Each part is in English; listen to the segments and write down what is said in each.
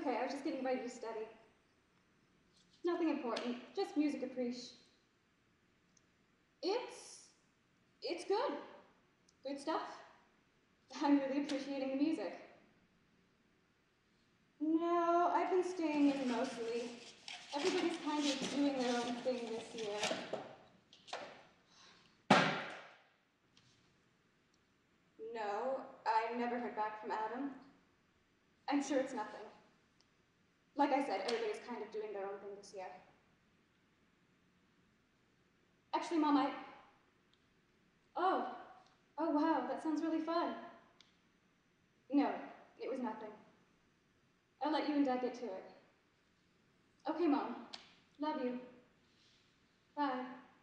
okay. I was just getting ready to study. Nothing important. Just music appreciation. It's good. Good stuff. I'm really appreciating the music. No, I've been staying in mostly. Everybody's kind of doing their own thing this year. No, I never heard back from Adam. I'm sure it's nothing. Like I said, everybody's kind of doing their own thing this year. Actually, Mom, Oh, wow, that sounds really fun. No, it was nothing. I'll let you and Dad get to it. Okay, Mom. Love you. Bye.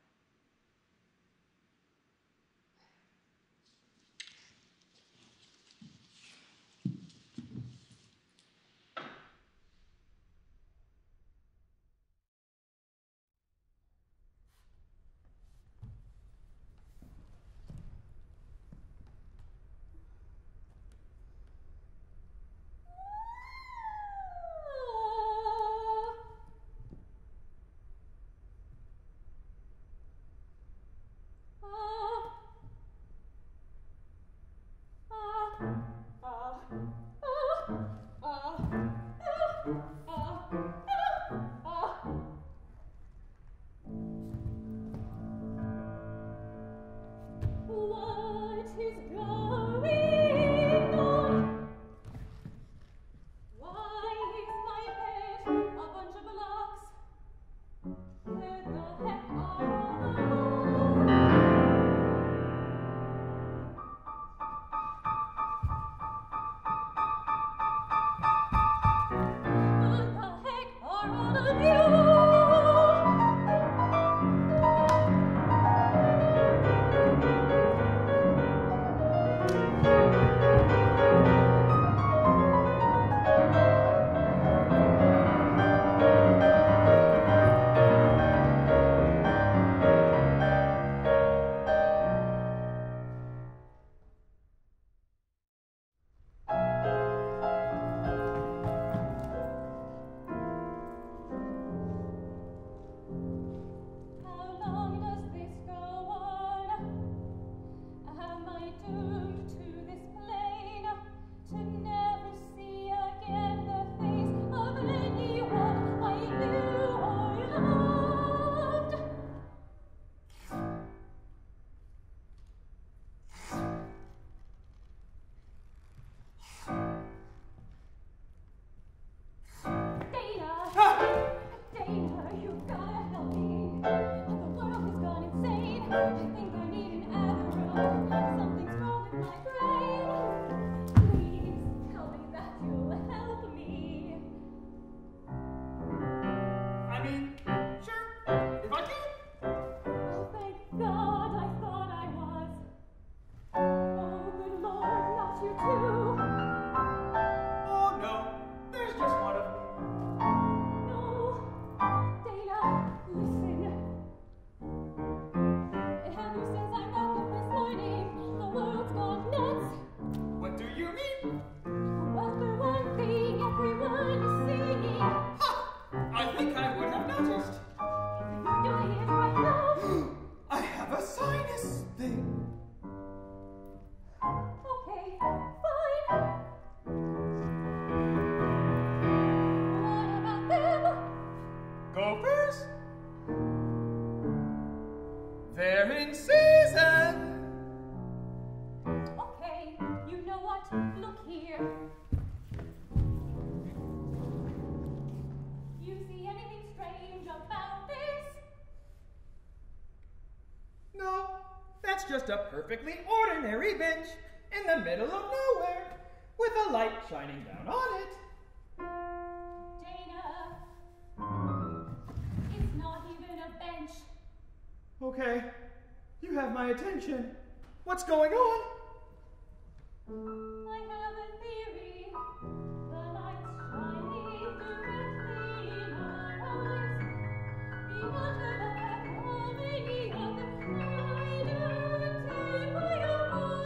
Just a perfectly ordinary bench in the middle of nowhere with a light shining down on it. Dana, it's not even a bench. Okay, you have my attention. What's going on? I have a theory. The light's shining directly in our eyes. The water that of any other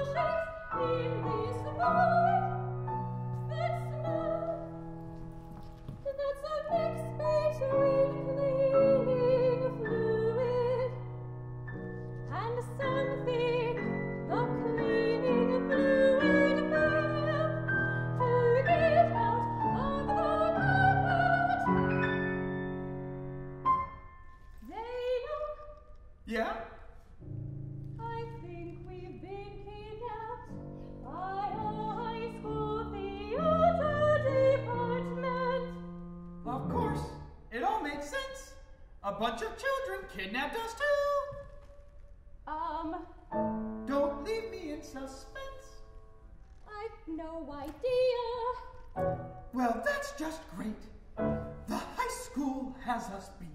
in this void that smoke. bunch of children kidnapped us too. Don't leave me in suspense. I've no idea. Well, that's just great. The high school has us beat.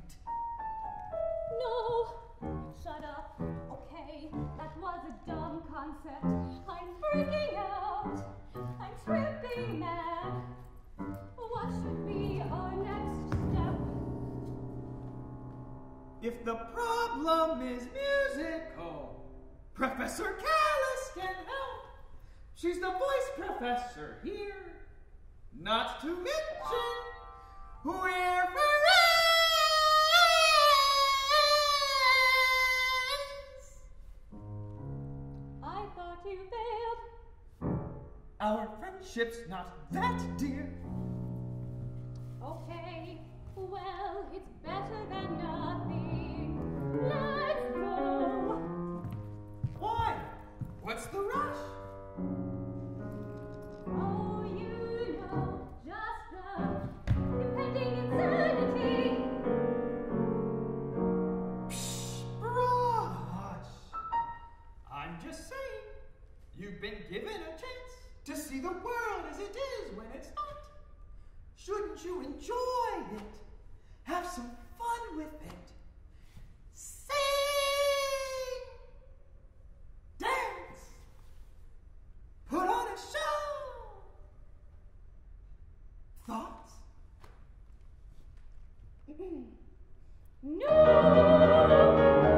No. Shut up. Okay, that was a dumb concept. I'm freaking out. I'm tripping mad. What should be our next step? If the problem is musical, Professor Callis can help. She's the voice professor here. Not to mention, we're friends. I thought you failed. Our friendship's not that dear. Okay, well, it's better than nothing. Let's go. Why? What's the rush? Oh, you know, just the impending insanity. Psh, brush. I'm just saying, you've been given a chance to see the world as it is when it's not. Shouldn't you enjoy it? Have some fun with it. Sing! Dance! Put on a show! Thoughts? No!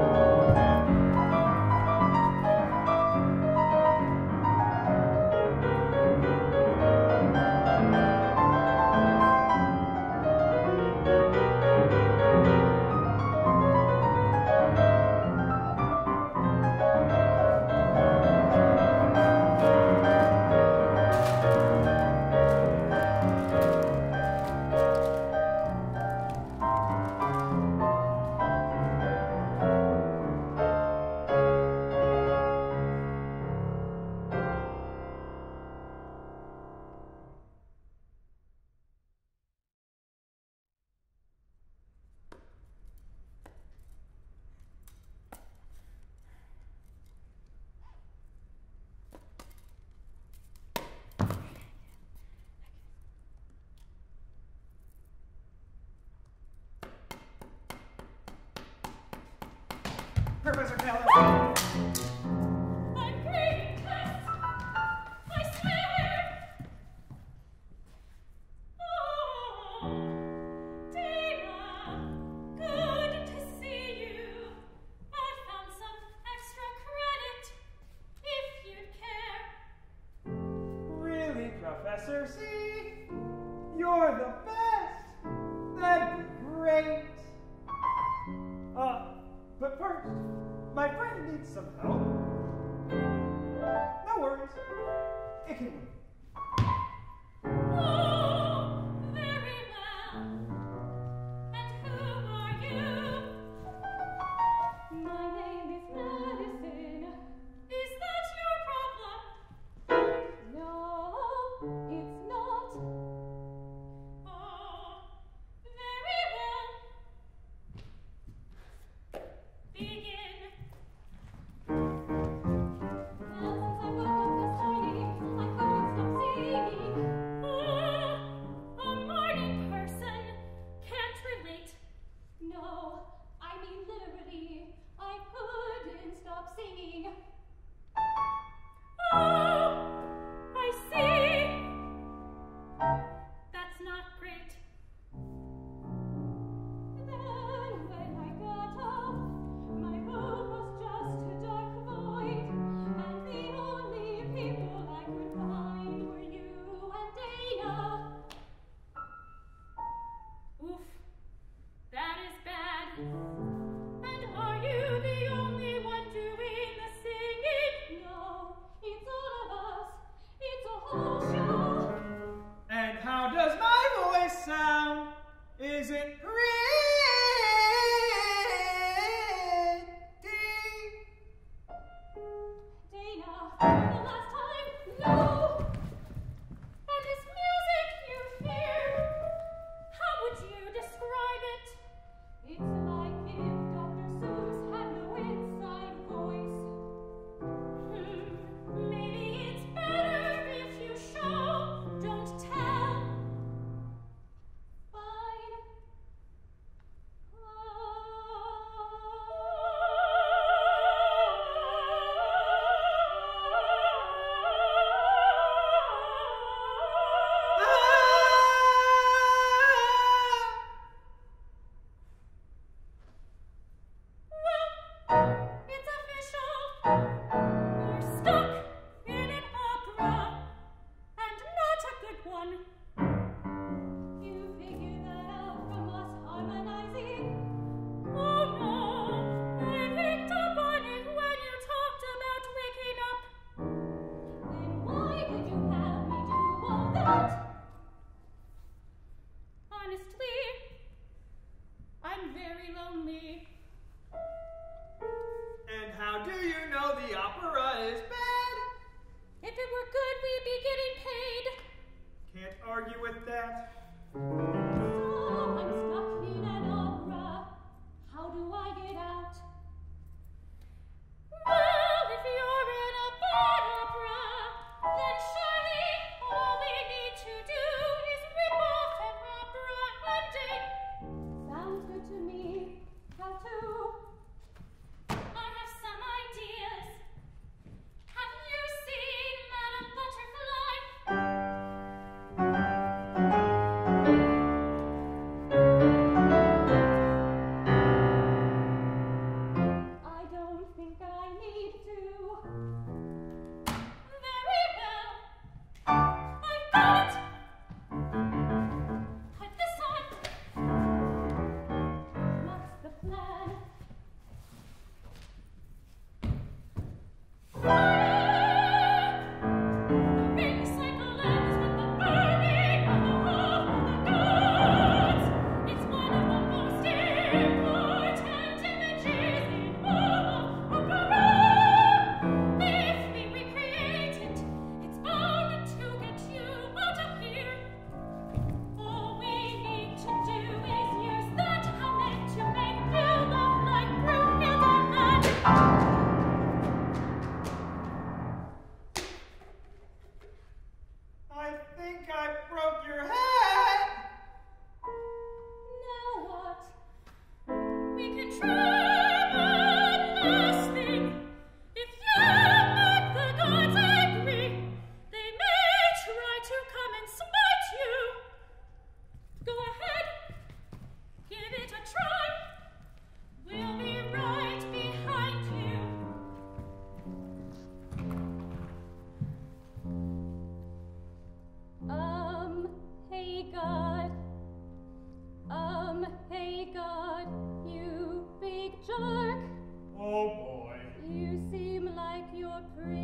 Professor Callis. I'm great, Tess! I swear! Oh, Dana, good to see you. I found some extra credit, if you'd care. Really, Professor C? You're the best! That'd be great! But first, my friend needs some help. No worries. It can wait. Oh, very well. And who are you? My name is Madison. Is that your problem? No, it's not. Oh, very well. Begin. Well, since I woke up this morning, I couldn't stop singing. Oh, a morning person can't relate. No, I mean literally, I couldn't stop singing. Oh, I see. That's not great. Then when I got up, my room was just a dark void, and the only people I could find were you and Dana. Oof, that is bad. And are you the only one doing the singing? No, it's all of us. It's a whole show. And how does my voice sound? Is it pretty? Dana, for the last time, no! And this music you hear, how would you describe it? It's like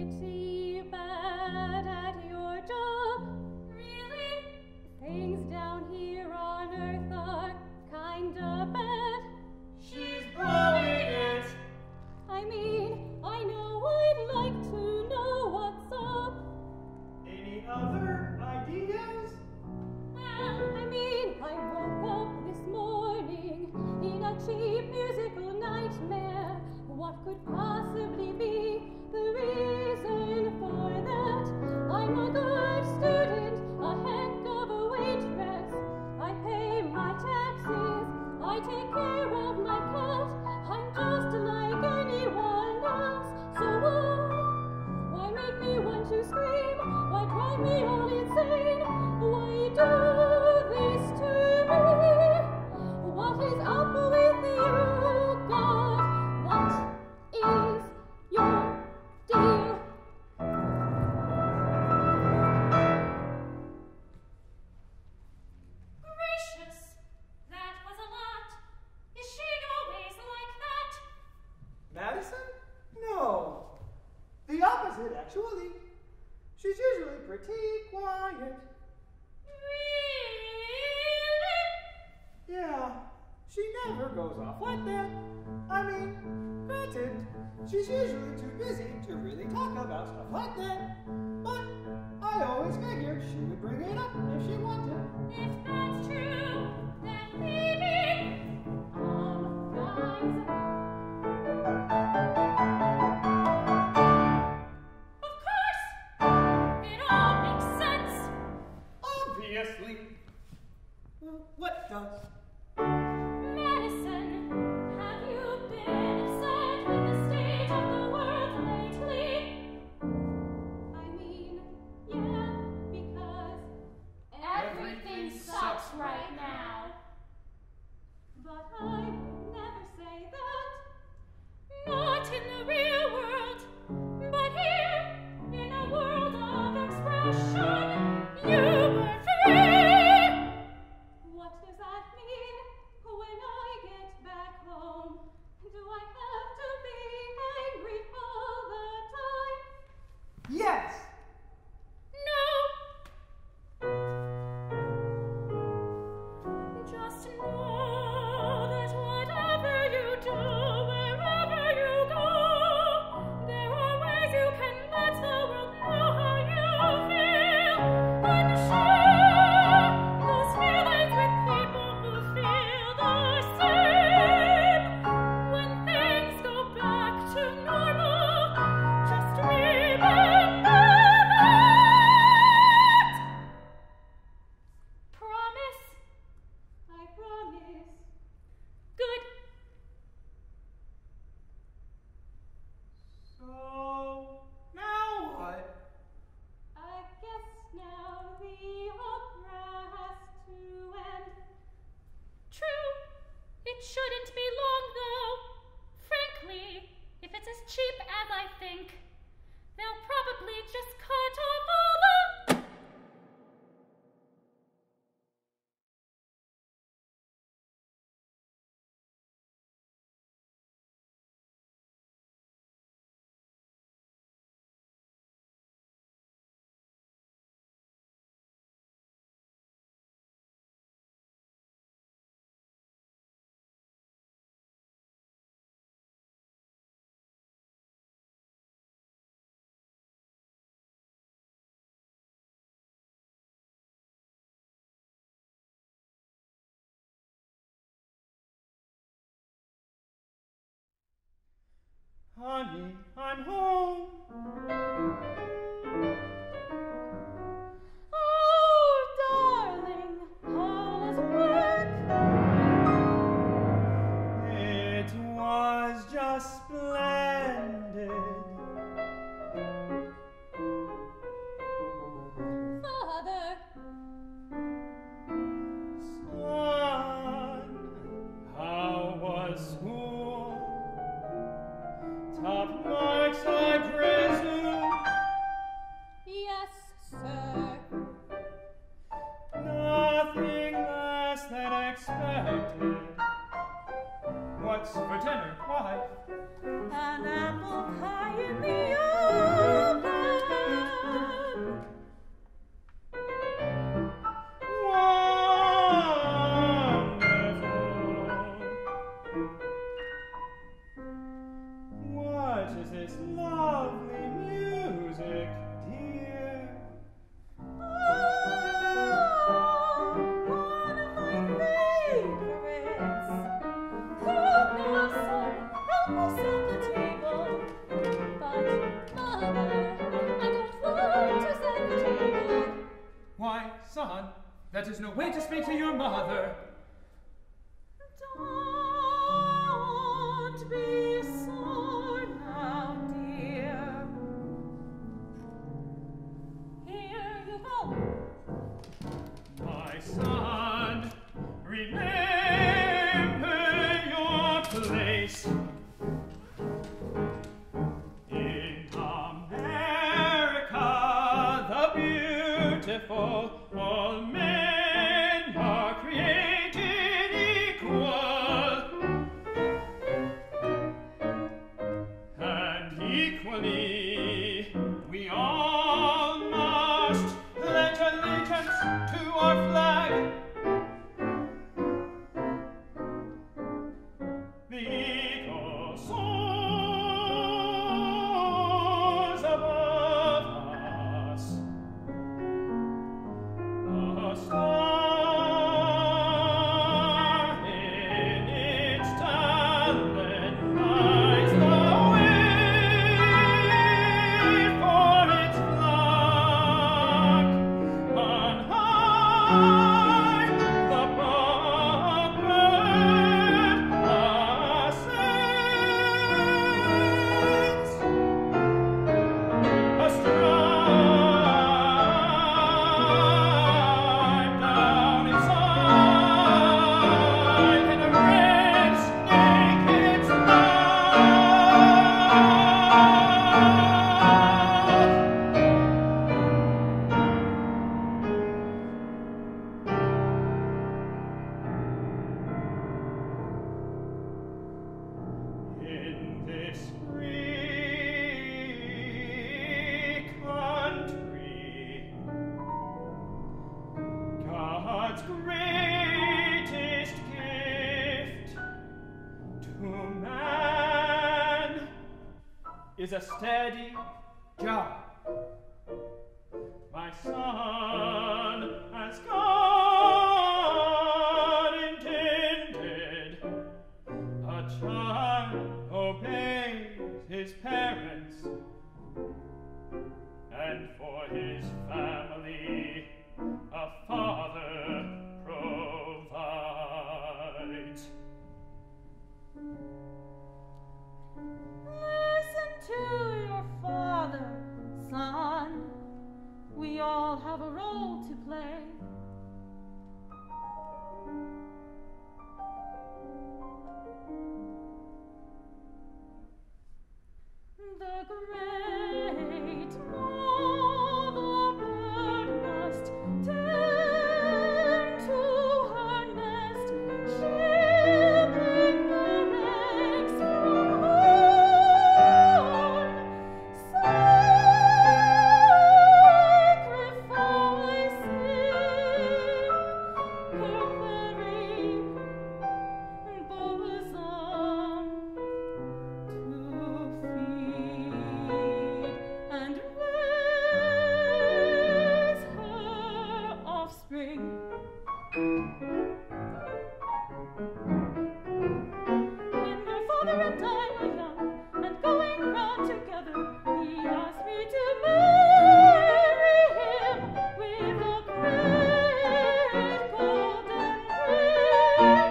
pretty bad at your job. Really? Things down here on Earth are kinda bad. She's blowing it. I mean, I know I'd like to know what's up. Any other ideas? Well, I mean, I woke up this morning in a cheap musical nightmare. What could possibly be the reason for that? I'm a good student, a heck of a waitress. I pay my taxes, I take care of my cat. I'm just like anyone else. So why make me want to scream? Why drive me all insane? Why do this to me? What is up with you, God? What is your deal? Gracious, that was a lot. Is she always like that? Madison? No. The opposite, actually. She's usually pretty quiet. Really? Yeah, she never goes off like that. I mean, granted, she's usually too busy to really talk about stuff like that. But I always figured she would bring it up if she wanted. If that's true, then maybe. Guys. Of course! It all makes sense. Obviously. Well, what does? Madison, have you been upset with the state of the world lately? I mean, yeah, because everything sucks right now. But I would never say that. Not in the real world, but here, in a world of expression, you were free. What does that mean when I get back home? Do I have to be angry all the time? Yes! No. Just know that whatever you do, wherever you go, there are ways you can let the world know how you feel. And share those feelings with people who feel the same. When things go back to normal, just remember that. Promise? I promise. Good. So, now what? I guess now the opera has to end. True. It shouldn't be long, though. Frankly, if it's as cheap as I think, they'll probably just cut off all the... Honey, I'm home. Oh, darling, how was work? It was just splendid. Father, Son, how was school? Top marks, I presume. son, that is no way to speak to your mother. Don't be sore now, dear. Here you go. My son, remember your place. In America, the beautiful, all men are created equal. And equally, we all must pledge allegiance to our flag. The eagle soars above us. A star in its talent lies the way for its flock. On high, the blackbird ascends. Astride down its side, and a red snake in its in this free country, God's greatest gift to man is a steady job. My son, as God intended, a child obeys his parents, and for his family a father provides. Listen to your father, son. We all have a role to play. The great mother bird must tend to her nest, shielding her eggs from harm, sacrificing her very bosom to feed and raise her offspring. When your father and I were young and going round together, he asked me to marry him with a great golden ring.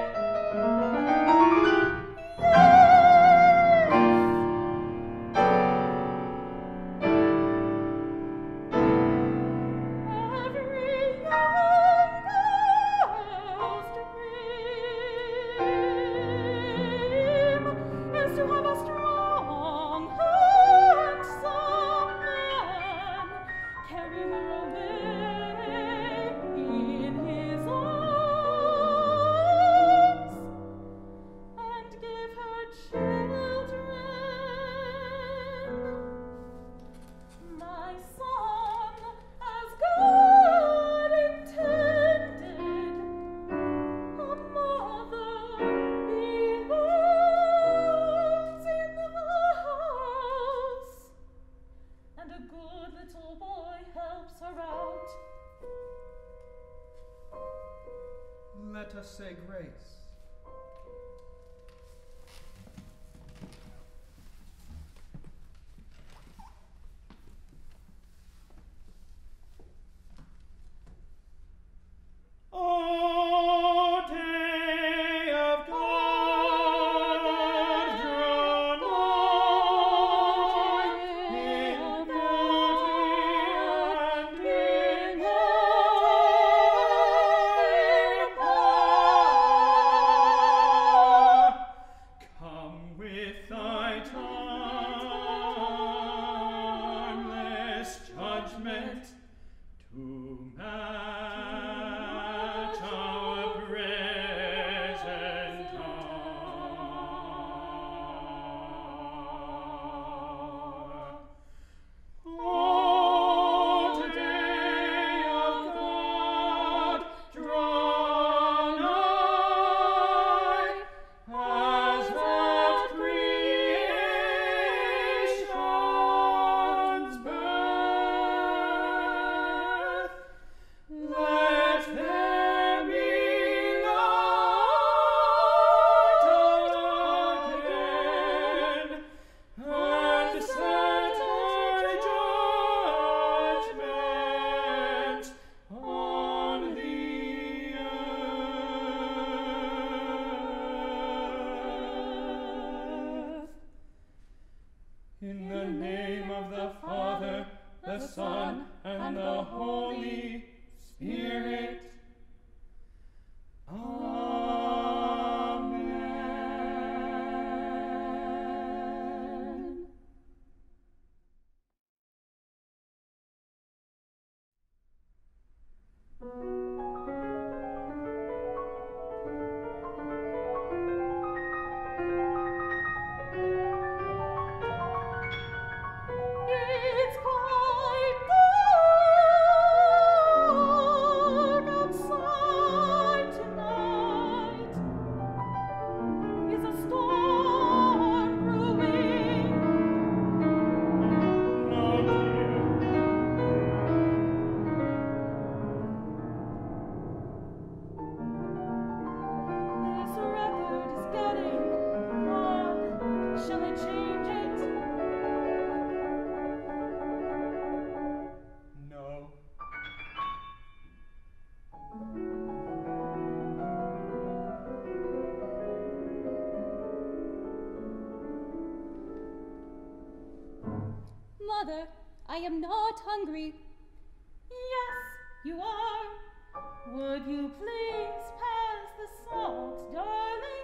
Every young girl's dream is to have a strong, handsome man carry her away in his arms and give her children. My son, as God intended, a mother belongs in the house, and a good little boy helps her out. Let us say grace. to match our present hour. O day of God, draw nigh, as that creation's birth. Let there be light again, and set our judgment on the earth. In the name of the Father, the Son, and the Holy Spirit. Amen. It's quite dark outside tonight. Is a storm brewing? No, dear. This record is getting odd. Shall I change it? No. Mother, I am not hungry. Yes, you are. Would you please pass the salt, darling?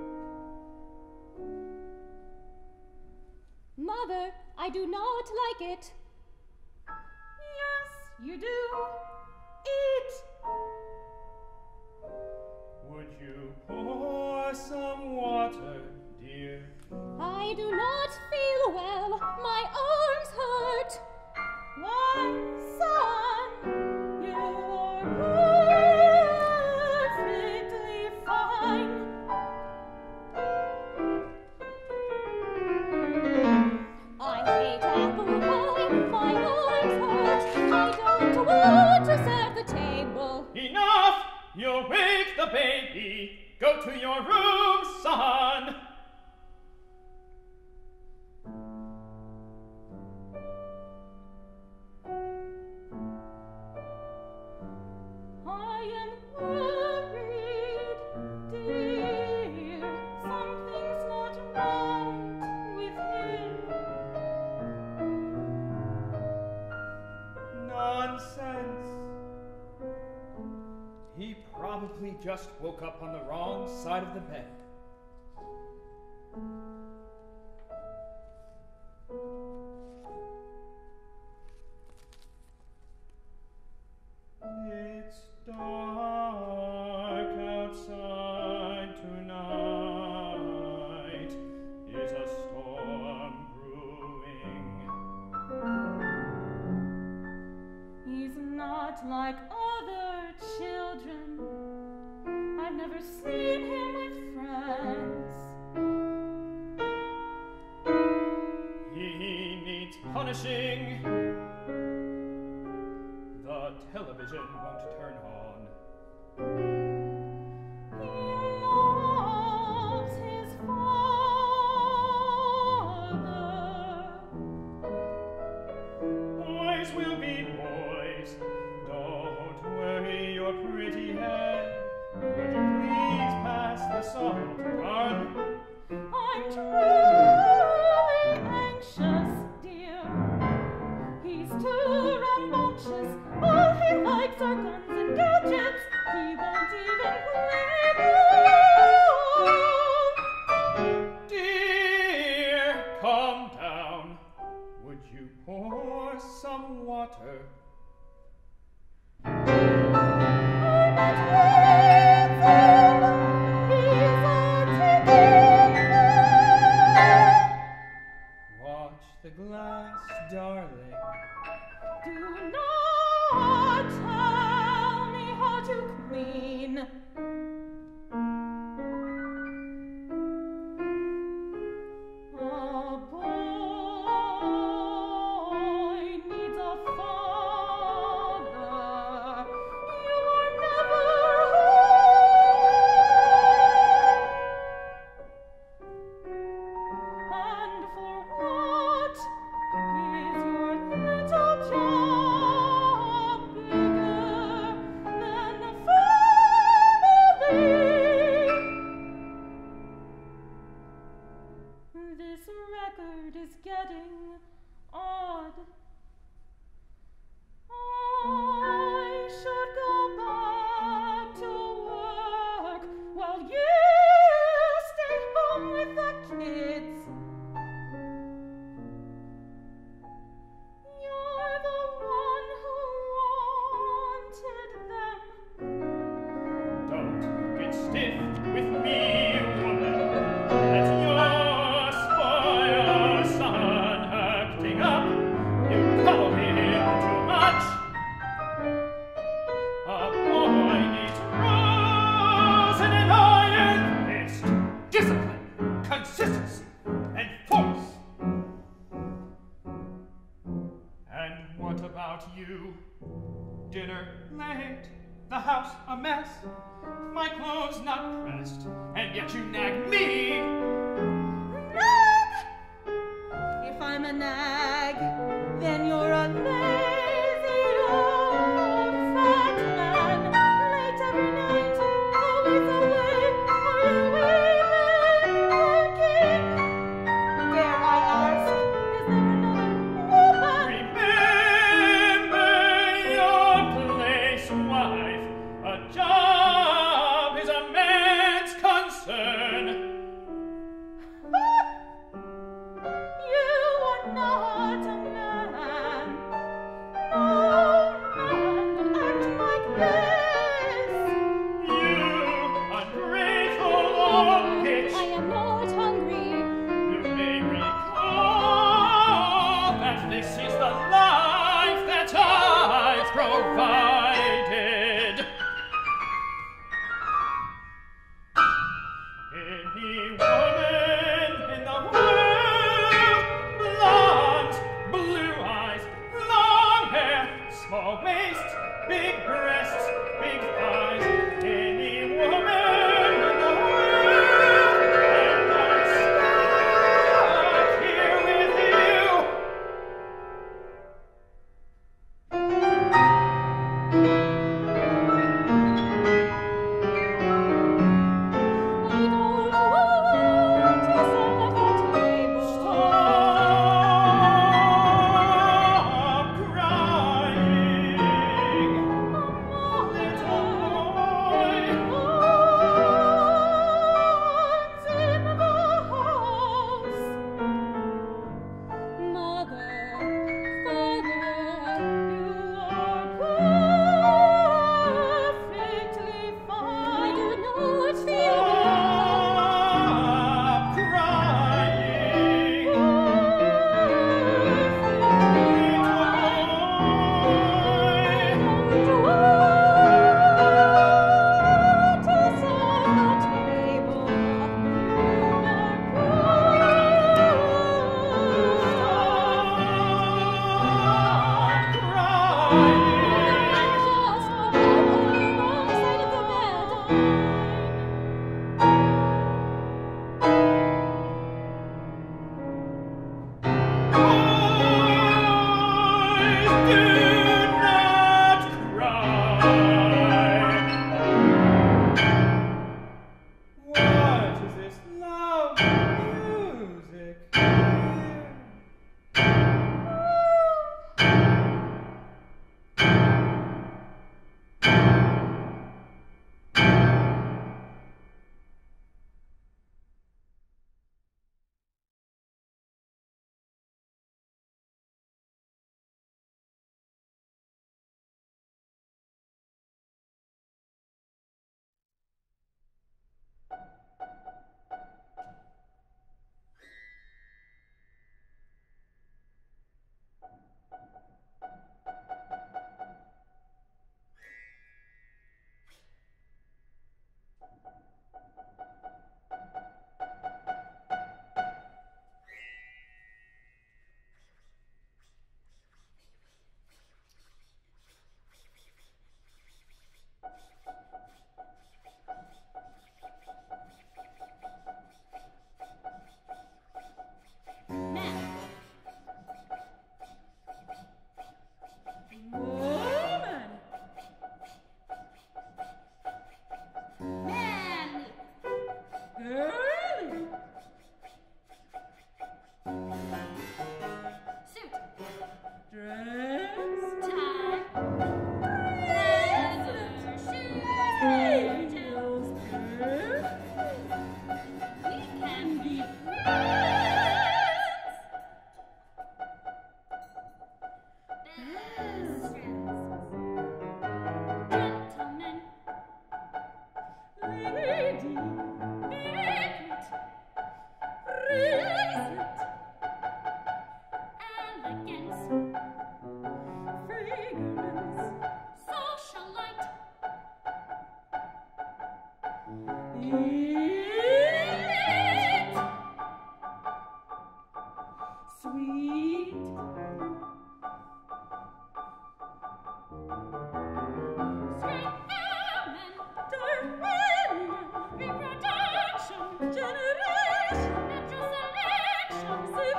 Mother, I do not like it. Yes, you do. Eat. Would you pour some water, dear? I do not feel well. My arms hurt. Why, son, you are perfectly fine. I hate apple pie. My arms hurt. I don't want to set the table. Enough! You'll wake the baby. Go to your room, son. I am worried, dear. Something's not right with him. Nonsense. He probably just woke up on the wrong side of the bed. It's dark outside tonight. Is a storm brewing? He's not like other children. I've never seen him with friends. He needs punishing. The television won't turn on. He loves his father. Boys will be boys. Don't worry your pretty head. Would you please pass the salt, darling? I'm truly anxious, dear. He's too rambunctious. All he likes are guns and gadgets. He won't even play ball. Dear, calm down. Would you pour some water? darling. Do not tell me how to clean. A boy needs a father. You are never home. And for what is your little job bigger than a family? This record is getting odd. I should go back to work while you stay home with the kids. You're the one who wanted them. Don't get stiff with me, woman. That's your spoiled son acting up. You call him too much. A boy needs rules and an iron fist. Discipline, consistency, and force. And what about you? Dinner late, the house a mess, my clothes not pressed, and yet you nag me. Nag! If I'm a nag, then you're a lazy old fat man. Late every night, always away. Are you even working? Dare I ask, is there another woman? Remember your place, wife. A job is a man's concern. You are not a man. No man would act like this. You ungrateful old bitch. I am not hungry. You may recall that this is the life that I've provided. Any woman in the world, blonde, blue eyes, long hair, small waist, big breasts, big thighs. Any woman in the world, and I'm stuck here with you. I don't want to sit at the table. Stop crying, little boy. What's in the house? Mother, father, You are perfectly fine. I do not feel Stop crying, little boy. Stop What is this loud music?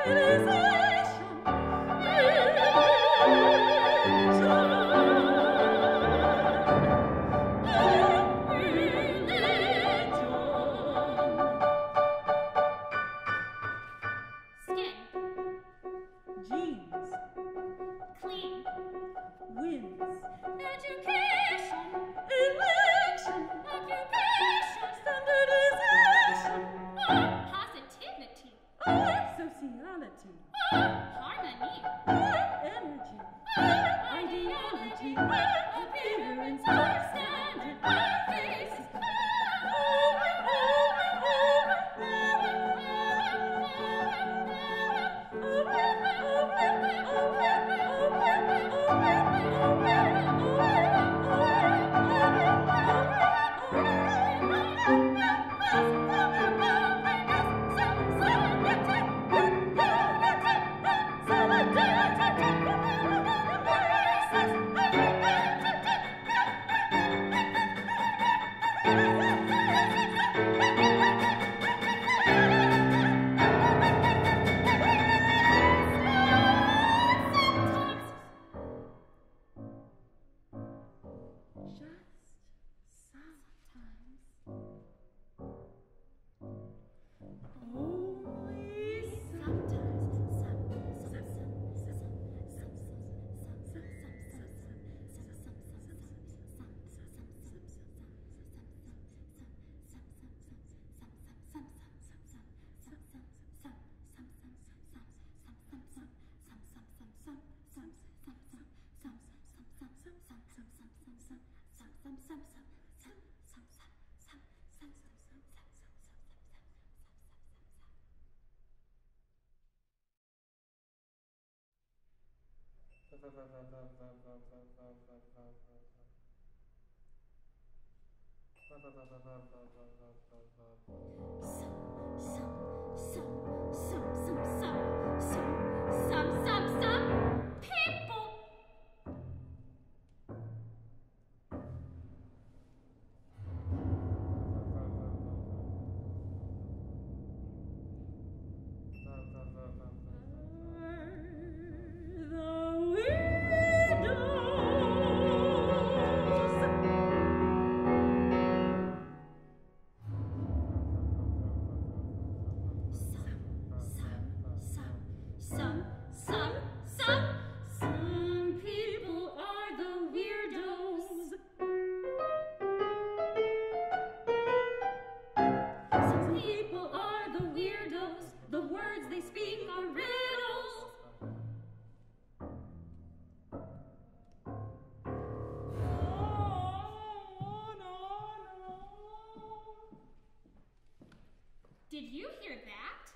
Did you hear that?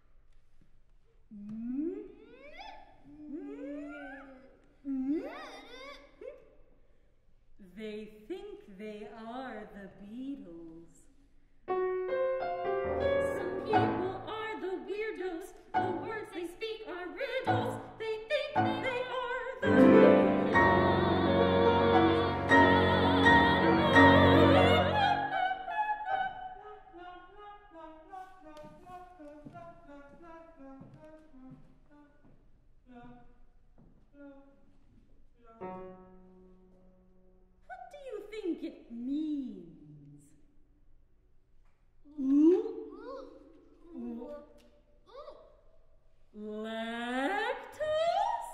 They think they are the Beatles. Some people are the weirdos. The words they speak are riddles. They think they are the What do you think it means? Lactose?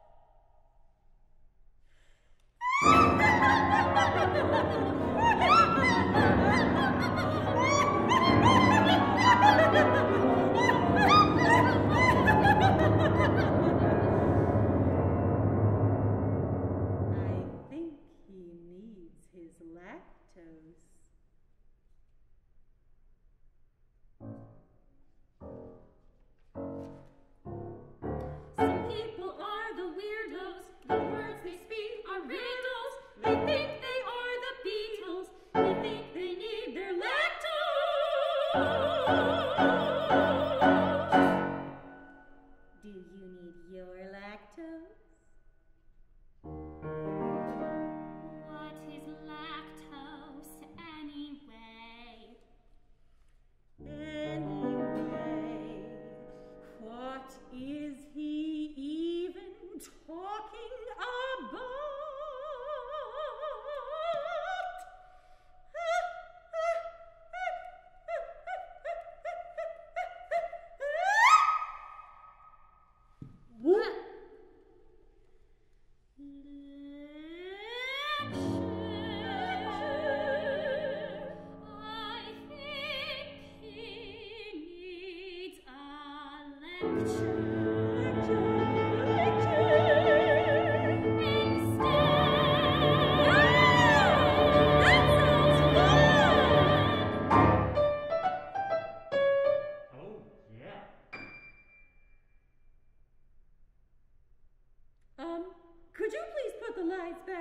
I think he needs his lactose. Some people are the weirdos. The words they speak are riddles. They think they are the Beatles.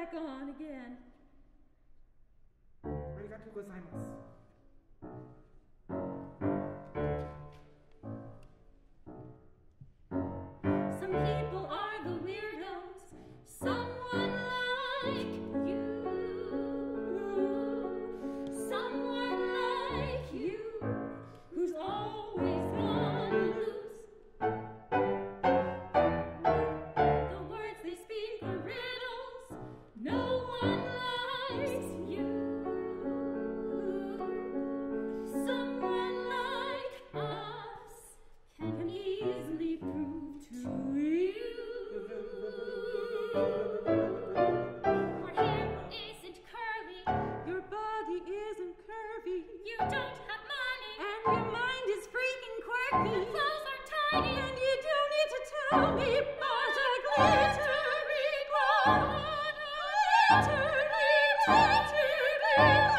back on again. Arigatou gozaimasu. Some people are the weirdos. Someone like you. Someone like you, who's always gone loose. The words they speak are riddles. No one likes you. Someone like us can easily prove to you. Your hair isn't curly. Your body isn't curvy. You don't have money. And your mind is freaking quirky. Your clothes are tiny. And you don't need to tell me but a glittery glove. Glittery, glittery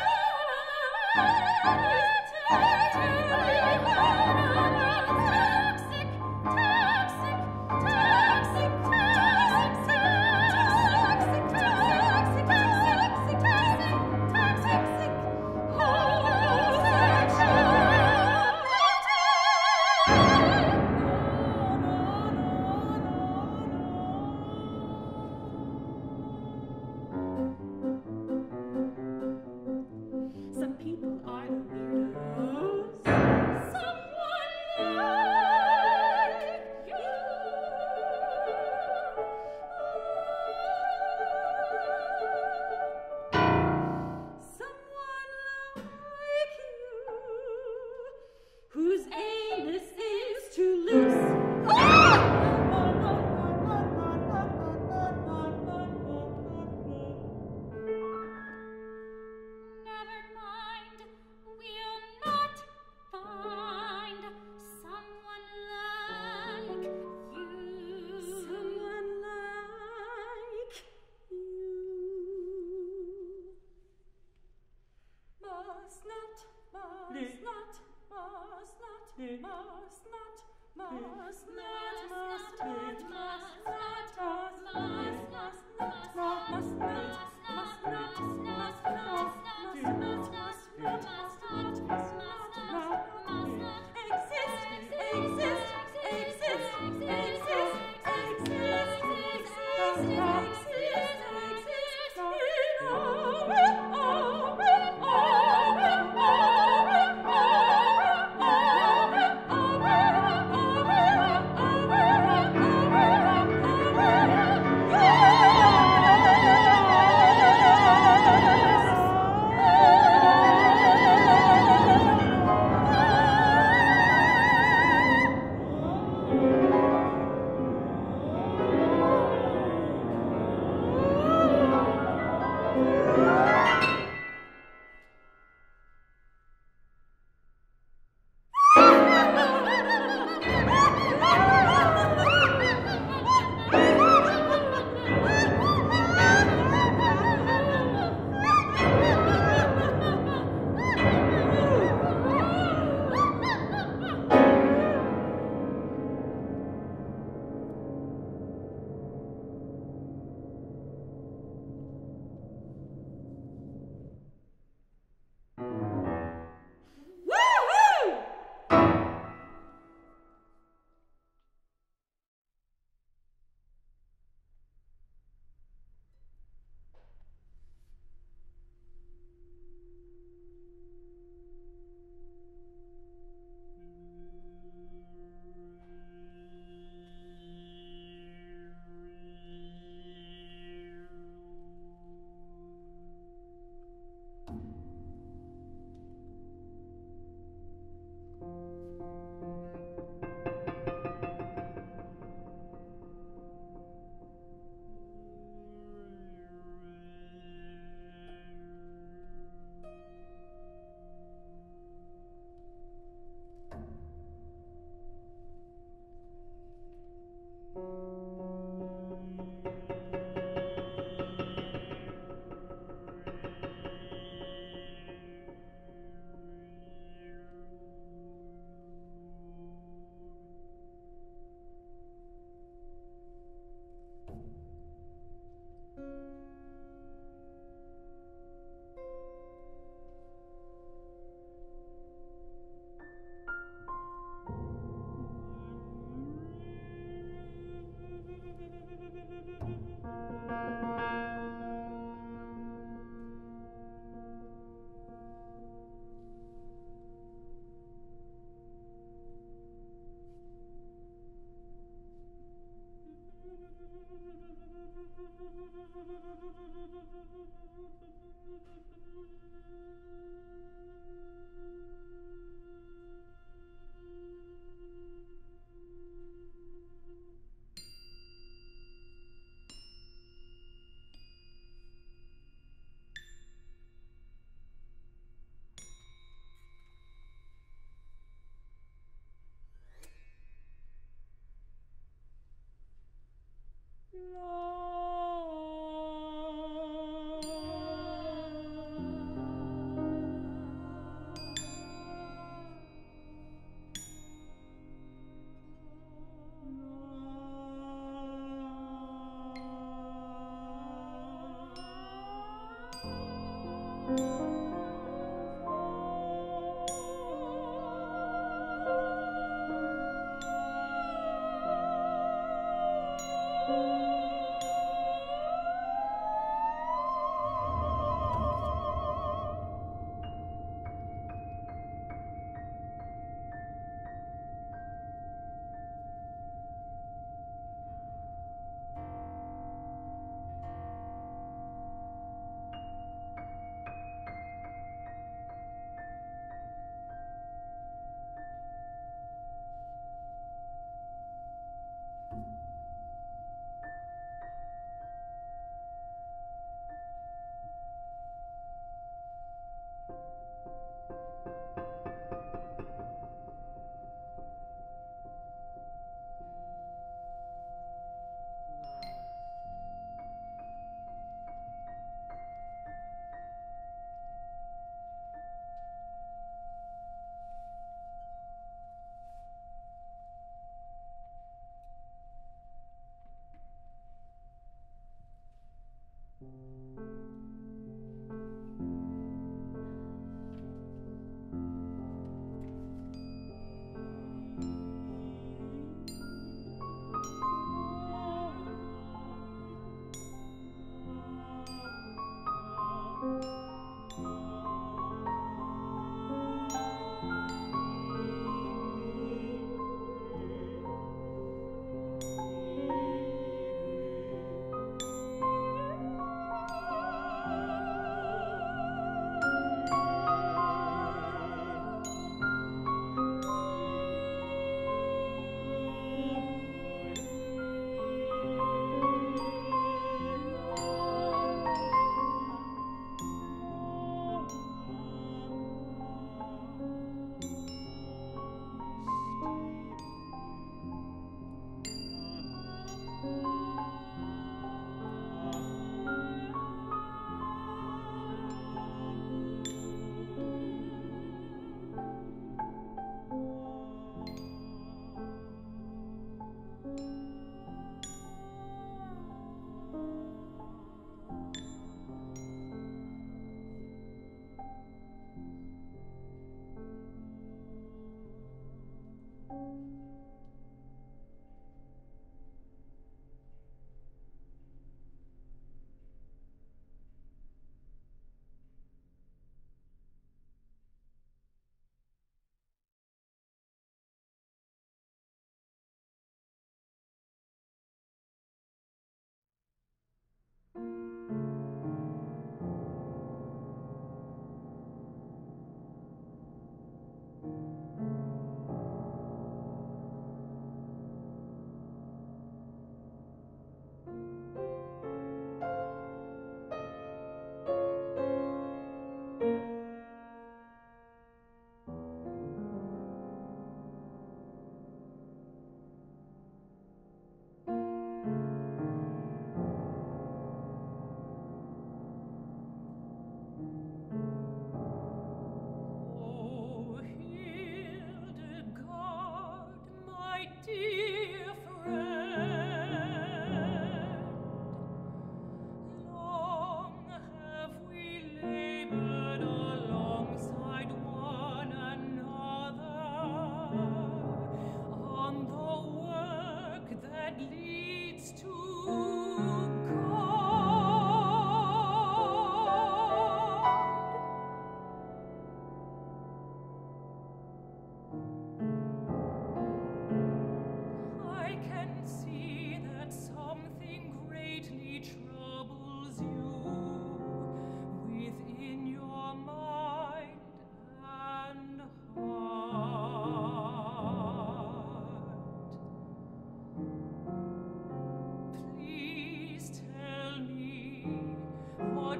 Some people are the weirdos. Someone like you. Someone like you, whose anus is too loose. Never mind, we'll not find someone like you. Someone like you. Must not, must not, must not, must not, must not, must not, must not, must not, must not, must not, must not, must not,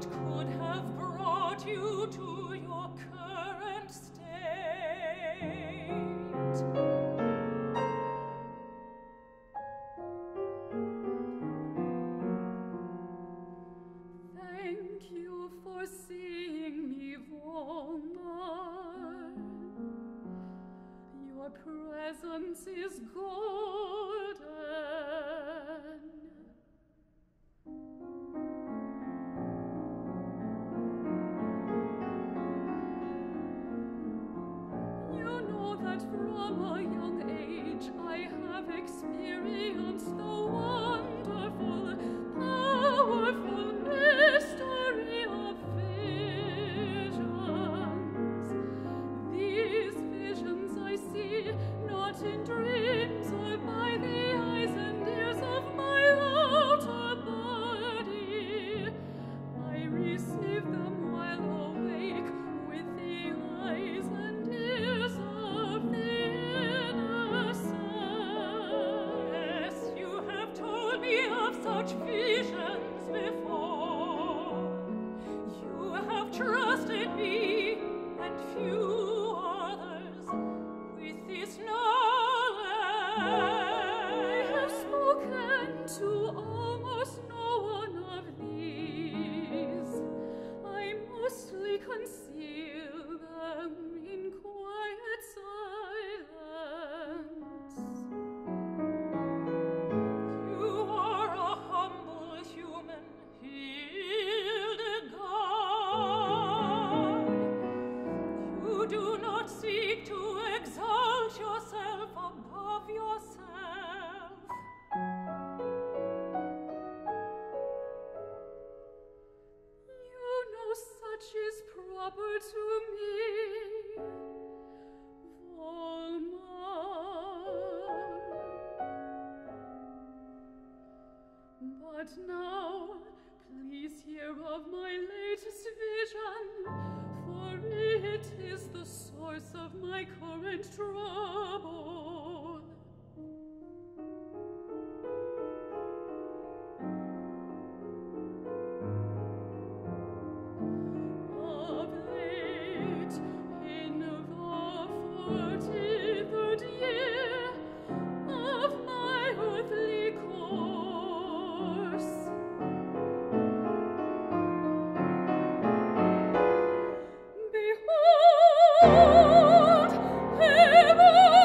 what could have brought you to your current state? Thank you for seeing me, Volmar. Your presence is golden. You know that from a young age I have experienced the wonderful, powerful mystery of visions. These visions I see not in dreams or by the eyes and ears of my outer body. I receive them while awake with the eyes and ears of the innocent. Yes, you have told me of such visions before. You have trusted me and few others with this knowledge. I have spoken to almost no one of these. I mostly conceal them in quiet silence. You are a humble human, Hildegard. You do not seek to exalt yourself above yourself. You know such is proper to me, Volmar. But now, please hear of my latest vision, for it is the source of my current trouble. Of late, in the 43rd year of my earthly course, behold, heaven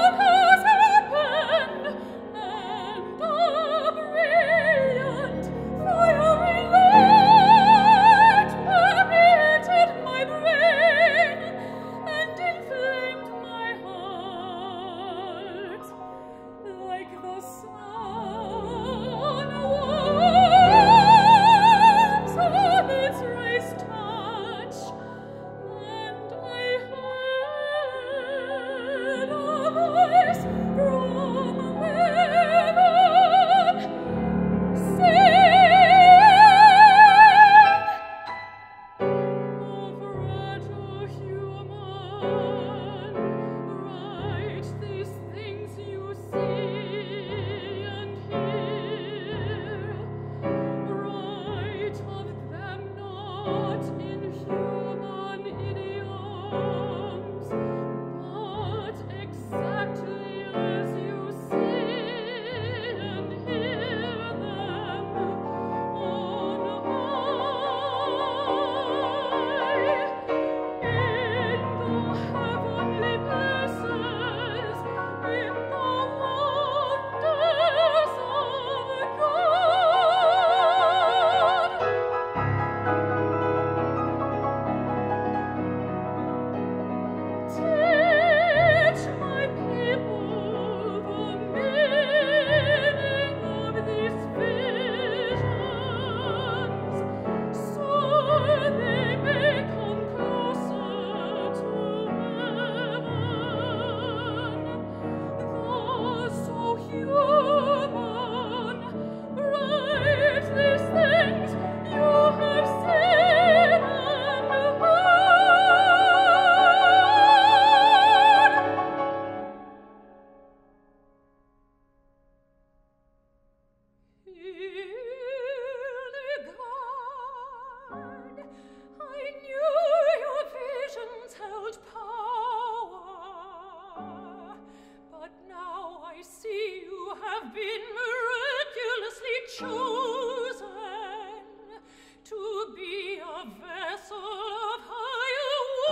a vessel of higher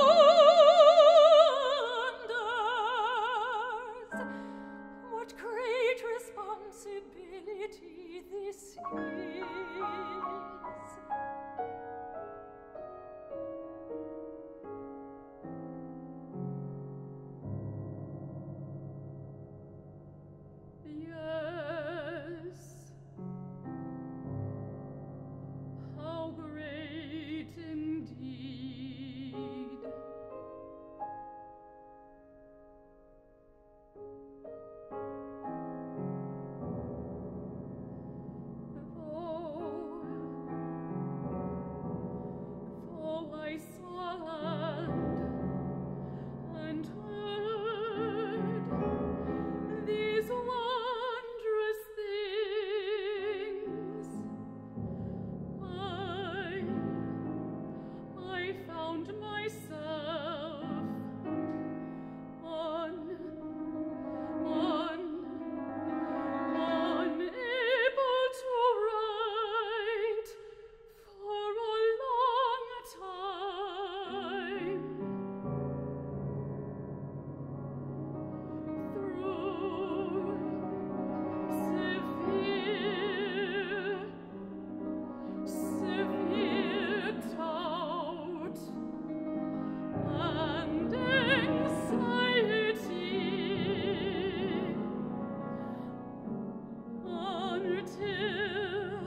wonders. What great responsibility this is. Yes. How great indeed. Though I saw land and heard these wondrous things, I found myself unable to write for a long time. Through severe doubt and anxiety, until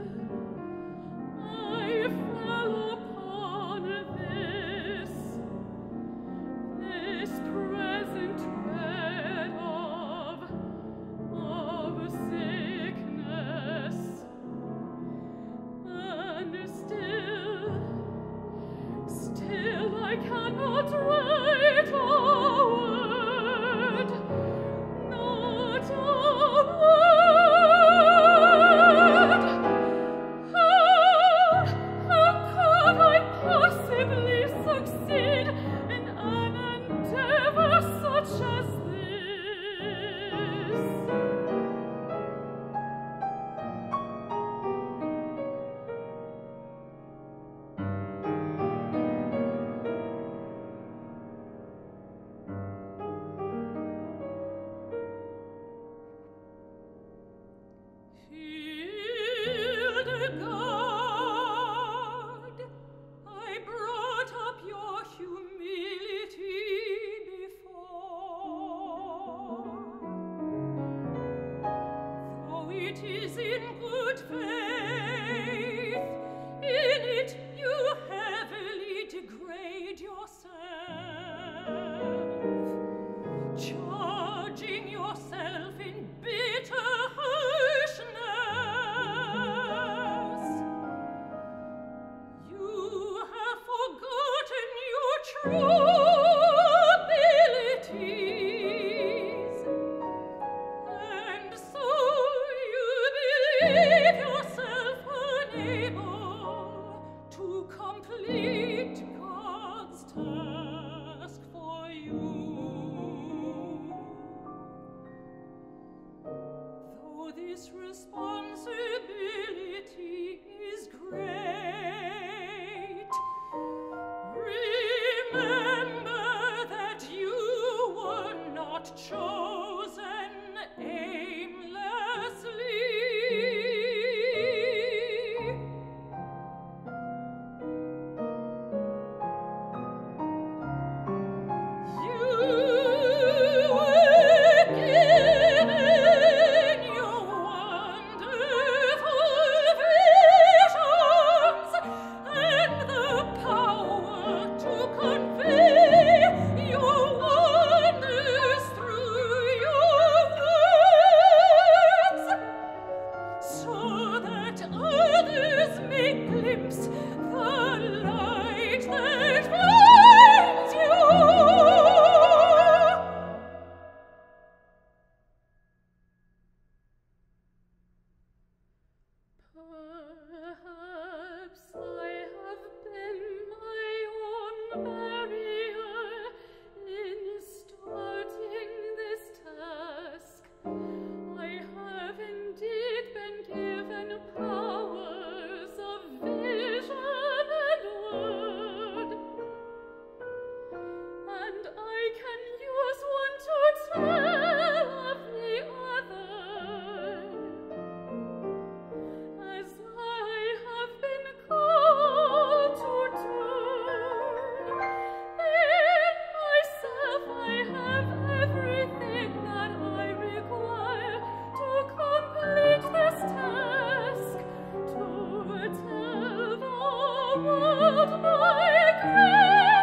I fell upon this present bed of sickness, and still I cannot write a word, not a word. How could I possibly succeed in an endeavor such as this? Hildegard, I brought up your humility before. Though it is in good faith, in it you heavily degrade yourself, charging yourself in bitter harshness. You have forgotten your true abilities, and so you believe yourself unable to complete God's task for you. Though this responsibility is great, remember that you were not chosen aimlessly. Hold my grace.